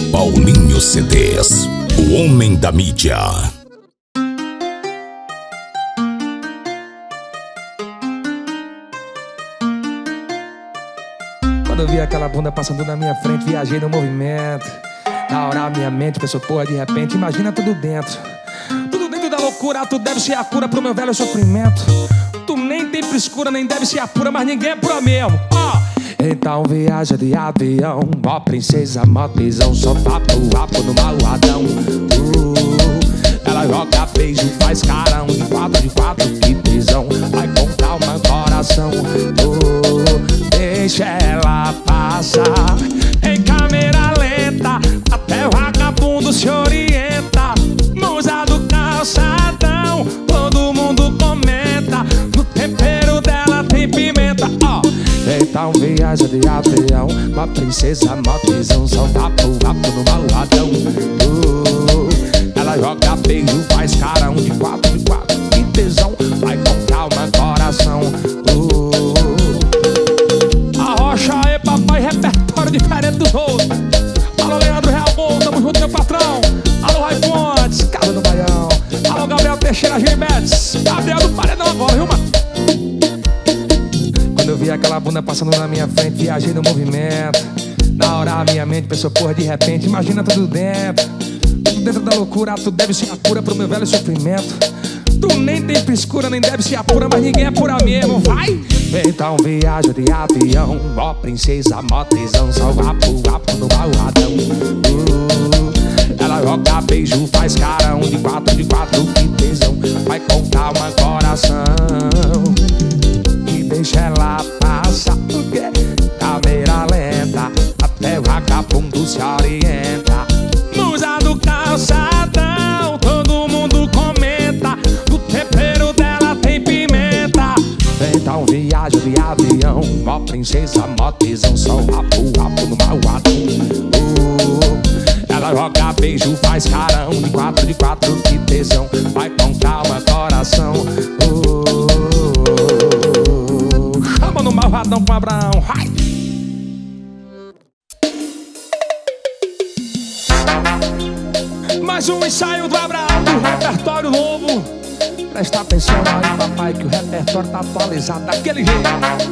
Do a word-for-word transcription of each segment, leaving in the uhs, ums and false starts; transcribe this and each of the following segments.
Paulinho C Ds, o homem da mídia. Quando eu vi aquela bunda passando na minha frente, viajei no movimento. Na hora minha mente pensou, porra, de repente, imagina tudo dentro. Tudo dentro da loucura, tu deve ser a cura pro meu velho sofrimento. Tu nem tem frescura, nem deve ser a pura, mas ninguém é pura mesmo. Ó, então viaja de avião, ó princesa, mó tesão, só papo, papo no malvadão. uh, Ela joga beijo, faz carão, de quatro, de quatro, que tesão. Vai com calma, coração. uh, Deixa ela passar em câmera lenta, até o vagabundo se orienta. Musa do calçadão, todo mundo comenta. No tempero dela tem pimenta, ó. Então viaja de avião, uma princesa, mó tesão, só vapo, vapo no malvadão. uh, Ela joga beijo, faz carão, de quatro, de quatro, que tesão. Vai com calma, coração. uh, Arrocha aí, papai, repertório diferente dos outros. Alô, Leandro Real Gol, tamo junto, meu patrão. Alô, Rai Fontes, Casa do Baião. Alô, Gabriel Teixeira, Gilbertes. Gabriel do Paredão agora, viu, mano? Quando eu vi aquela bunda passando na minha frente, viajei no movimento. Na hora a minha mente pensou, porra, de repente, imagina tudo dentro. Tudo dentro da loucura, tu deve ser a cura pro meu velho sofrimento. Tu nem tem frescura, nem deve ser a pura, mas ninguém é pura mesmo, vai! Então viaja de avião, ó princesa, mó tesão, só vapo, vapo no malvadão. uh, Ela joga beijo, faz carão, de quatro, de quatro, que tesão. Vai com calma, coração, e deixa ela passar, porque câmera lenta, até o vagabundo se orienta. Musa do calçadão, todo mundo comenta. No tempero dela tem pimenta. Então viaja de avião, ó princesa, mó tesão, só rapo, rapo no malvadão. uh, Ela joga beijo, faz carão, de quatro, de quatro, que tesão. Vai com calma, coração. uh, Chama no malvadão com Abraão. Ai! Mais um ensaio do Abraão, do repertório novo. Presta atenção aí, papai, que o repertório tá atualizado daquele jeito.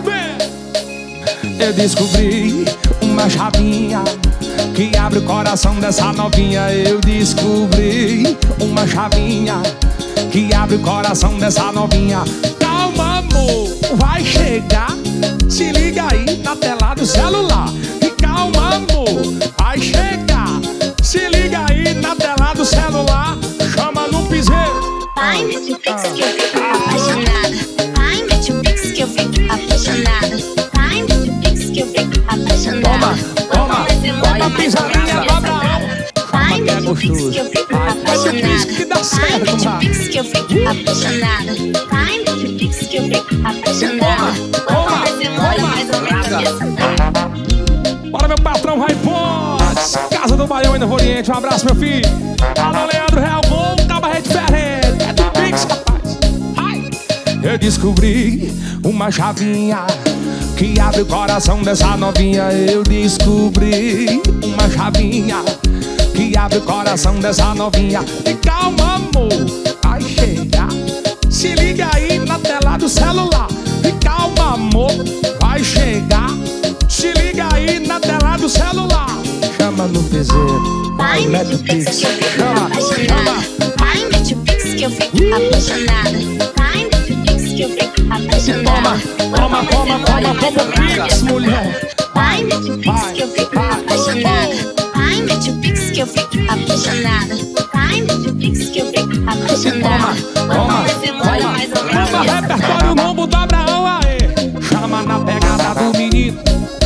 Vem! Eu descobri uma chavinha que abre o coração dessa novinha. Eu descobri uma chavinha que abre o coração dessa novinha. Calma, amor, vai chegar. Se liga aí na tela do celular. E calma, amor, vai chegar. Se liga aí na tela do celular. Chama no piseiro. Vai, mete o pix que eu fico apaixonada. Vai, mete o pix que eu fico apaixonada. Vai, mete o pix que eu fico apaixonada. Toma, toma, bota a pisadinha do Abraão. Vai, mete o pix que eu fico apaixonada. Vai, mete o pix que eu fico apaixonada. Vai, mete o pix que eu fico apaixonada. Toma, toma, mais ou menos isso. Bora, meu patrão Rai Fontes, Casa do Baião e Novo Oriente. Um abraço, meu filho. Alô, Leandro Real Gol, Cabaré diferente. É do Pix, rapaz. Ai. Eu descobri uma chavinha que abre o coração dessa novinha. Eu descobri uma chavinha que abre o coração dessa novinha. E calma, amor, vai chegar. Se liga aí na tela do celular. E calma, amor, vai chegar. Se liga aí na tela do celular. Chama no piseiro. Vai, mete o pix que eu fico apaixonada. Vai, mete o pix que eu fico apaixonada. Vai, mete o pix que eu fico apaixonada. Toma, toma, toma, toma, toma o pix, mulher. Vai, mete o pix que eu fico apaixonada. Vai, mete o pix que eu fico apaixonada. Vai, mete o pix que eu fico apaixonada. Toma, toma, mais ou menos. toma, repertório novo do Abraão aí. Chama na pegada do menino.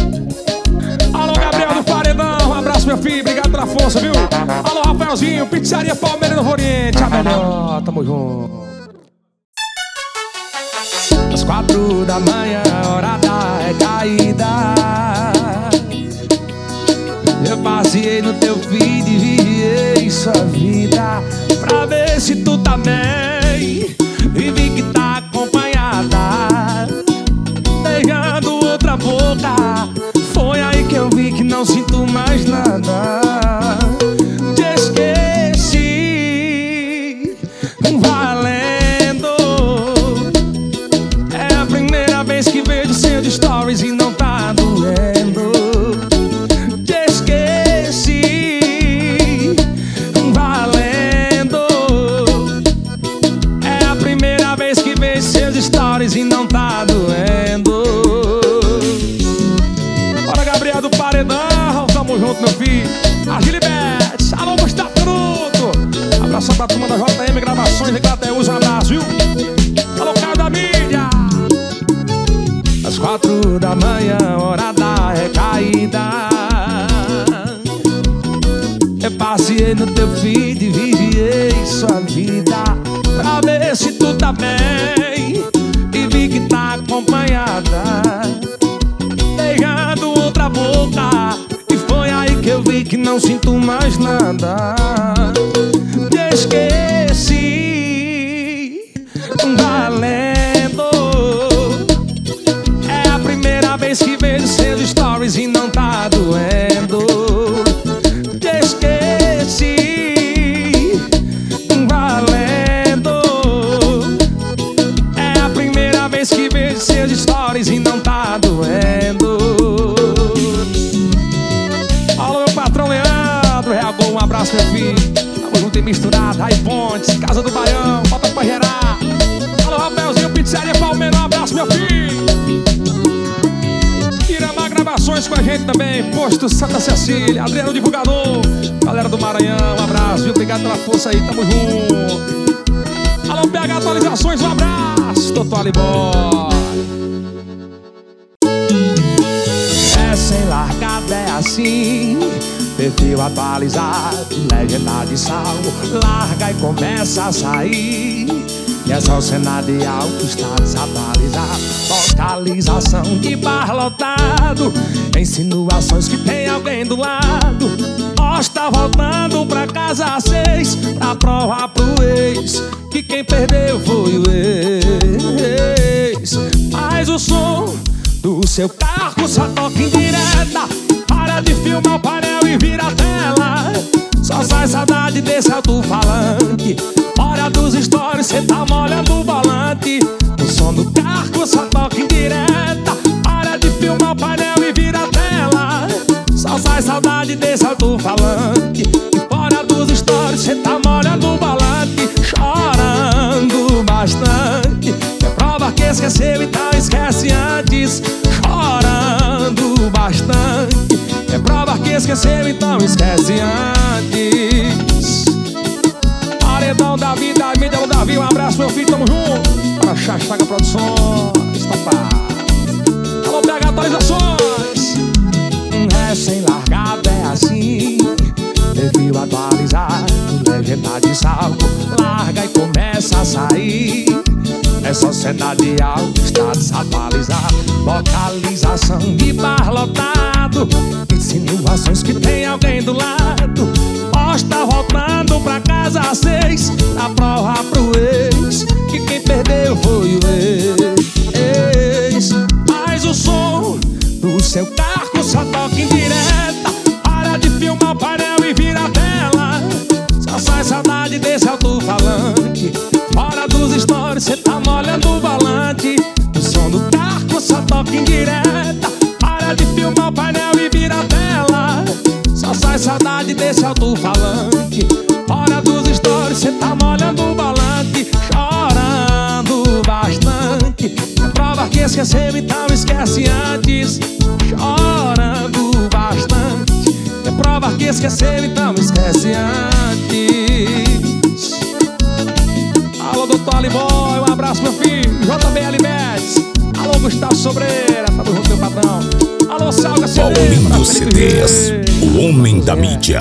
Alô, Gabriel do Paredão, um abraço, meu filho, obrigado pela força, viu? Alô, Rafaelzinho, Pizzaria Palmeiras do Oriente, a melhor, tamo junto. Às quatro da manhã, hora da recaída, eu passei no teu feed e vigiei sua vida pra ver se tu tá bem. E vi que tá acompanhada, beijando outra boca. Foi aí que eu vi que não sinto mais nada. junto, meu filho. A Gilibete, alô, Gustavo Canuto. Abração pra turma da J M Gravações, Eclateus, um abraço, viu? Alô, Caio da Mídia. Às quatro da manhã, hora da recaída, eu passei no teu feed e vigiei sua vida pra ver se tu tá bem. E vi que tá acompanhada, beijando outra boca. E foi aí que eu vi que não sinto mais nada. Te esqueci, valendo. É a primeira vez que vejo seus stories e não tá doendo. Te esqueci, valendo. É a primeira vez que vejo seus stories e não tá doendo. Alô, meu patrão Leandro, reagou, um abraço, meu filho. Tamo junto e misturado, aí Pontes, Casa do Baião, bota pra gerar. Alô, Rafaelzinho, Pizzaria Palmeira, um abraço, meu filho. Iramar Gravações com a gente também, Posto Santa Cecília, Adriano Divulgador, galera do Maranhão, um abraço, viu? Obrigado pela força aí, tamo junto. Alô, P H Atualizações, um abraço, Totó Libó. É sem largada, é assim, perfil atualizado, legenda de salvo, larga e começa a sair. E é só cena de alto, está desatualizado, localização de bar lotado, insinuações que tem alguém do lado. Nós tá voltando pra casa às seis, pra provar pro ex que quem perdeu foi o ex. Mas o som do seu carro só toca em direta, para de filmar o painel e vira a tela. Só sai saudade desse alto-falante, hora dos stories, cê tá molhando o volante. O som do carro só toca em direta, para de filmar o painel e vira a tela. Só sai saudade desse alto-falante, e fora dos stories, cê tá molhando o volante. Chorando bastante, é prova que esqueceu, então esquece antes. Chorando bastante, é prova que esqueceu, então esquece antes. Paredão da vida, mídia do Davi, um abraço, meu filho, tamo junto. Para Chastaga Produções, topá. Alô, P H Atualizações. É sem largada, é assim, perfil atualizado, legenda de salvo, larga e começa a sair. É só cena de alto, está desatualizado, localização de bar lotado, insinuações que tem alguém do lado. Nós tá voltando pra casa às seis, pra provar pro ex que quem perdeu foi o ex. Mas o som do seu carro só toca em direta, para de filmar o painel e vira a tela. Só sai saudade desse alto-falante, fora dos stories, cê tá molhando o volante. O som do carro só toca em direta, para de filmar o painel e vira a tela. Só sai saudade desse alto-falante, fora dos stories, cê tá molhando o volante. Chorando bastante, é prova que esqueceu, então esquece antes. Chorando bastante, é prova que esqueceu, então esquece antes. Alô, doutor Aliboy, um abraço, meu filho. J B L Médici. Alô, Gustavo Sobreira, tá junto, meu patrão. Alô, Salga Paulinho C Ds, o homem da mídia.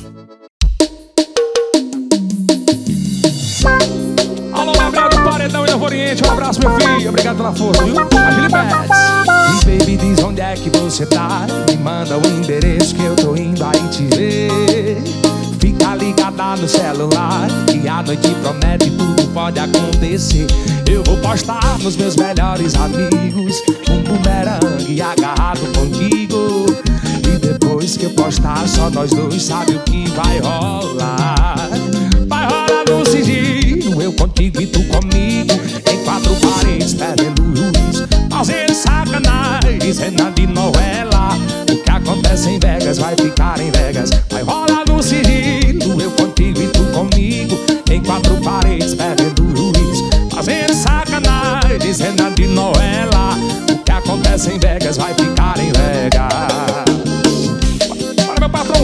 Alô, Gabriel do Paredão e Novo Oriente, um abraço, meu filho. Obrigado pela força, viu? A Gilibete. E baby, diz onde é que você tá, me manda o endereço que eu tô indo aí te ver. Fica ligada no celular, que a noite promete, tudo pode acontecer. Eu vou postar nos meus melhores amigos um bumerangue agarrado contigo. E depois que eu postar, só nós dois sabe o que vai rolar. Vai rolar no sigilo, eu contigo e tu comigo, em quatro paredes perdendo luz, fazendo sacanagem, cena de novela. O que acontece em Vegas vai ficar em Vegas. Vai rolar no sigilo, eu contigo e tu comigo, em quatro paredes perdendo luz, fazendo sacanagem, cena de novela. O que acontece em Vegas vai ficar em Vegas. Para meu patrão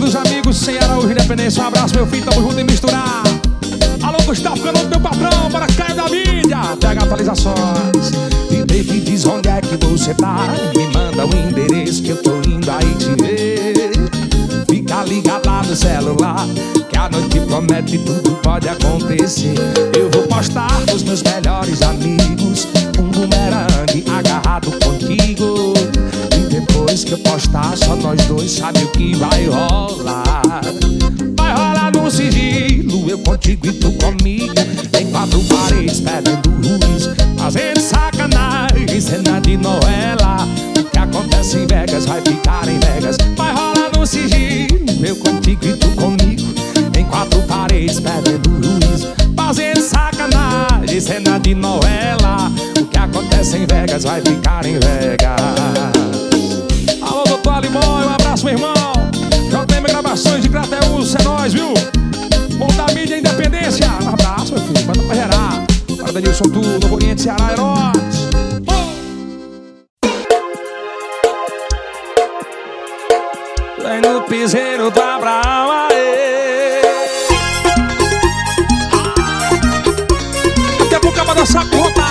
dos amigos sem Araújo Independência. Um abraço, meu filho, tamo junto e misturar. Alô, Gustavo Canoto, meu patrão, para Caio da mídia. Pega atualizações. E baby, diz onde é que você tá. Me manda o endereço que eu tô indo aí te ver. Fica ligado lá no celular, que a noite promete, tudo pode acontecer. Eu vou postar os meus melhores amigos, um bumerangue agarrado contigo. E depois que eu postar, só nós dois sabe o que vai rolar. Vai rolar no sigilo, eu contigo e tu comigo, em quatro paredes perdendo luz, fazendo sacanagem, cena de novela. O que acontece em Vegas vai ficar em Vegas. Vai rolar no sigilo, eu contigo e tu comigo, em quatro paredes perdendo luz, fazendo sacanagem, cena de novela. O que acontece em Vegas vai ficar em Vegas. Alô, doutor Alimói, um abraço, meu irmão. J M Gravações de Crateus, é nóis, viu? Bom da mídia Independência. Um abraço, meu filho, manda pra gerar. Para Denilson Tudo, Novo Oriente, Ceará, é nóis. Vem no piseiro do Abraão, aê. Daqui a pouco eu vou dançar conta.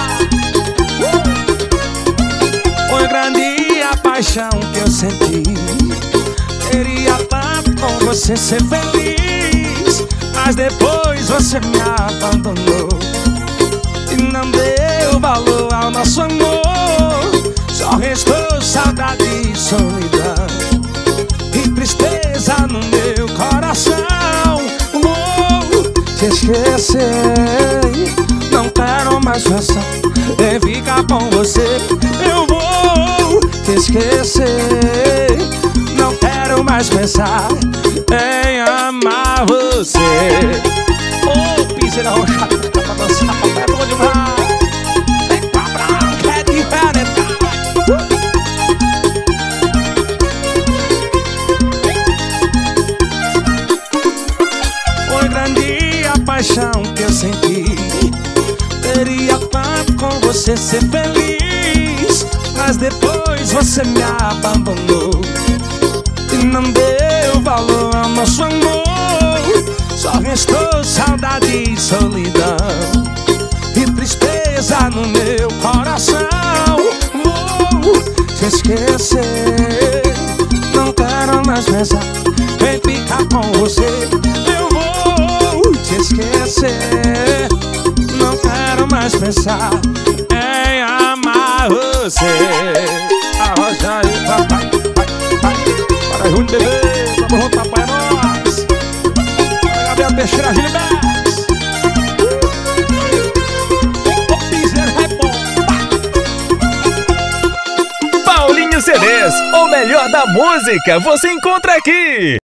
Foi grande a paixão que eu senti. Queria tanto com você ser feliz, mas depois você me abandonou e não deu valor ao nosso amor. Só restou saudade e solidão e tristeza no meu coração. Vou te esquecer, não quero mais pensar em ficar com você. Eu vou te esquecer, não quero mais pensar em amar você. Ô, oh, piseira rochada, tá pra dançar, papai, é bom demais. Vem pra branca, é diferente. Foi grande a paixão que eu senti. Queria tanto com você ser feliz, mas depois você me abandonou e não deu valor ao nosso amor. Só restou saudade e solidão e tristeza no meu coração. Vou te esquecer, não quero mais pensar em ficar com você. Eu vou te esquecer, não quero mais pensar em amar você. Arroja aí, papai, vai, vai. Para Júnior Bebê, vamos junto, papai, é nóis. Para Gabriel Teixeira, Gilberto. O piseiro é bom. Paulinho C Ds, o melhor da música você encontra aqui.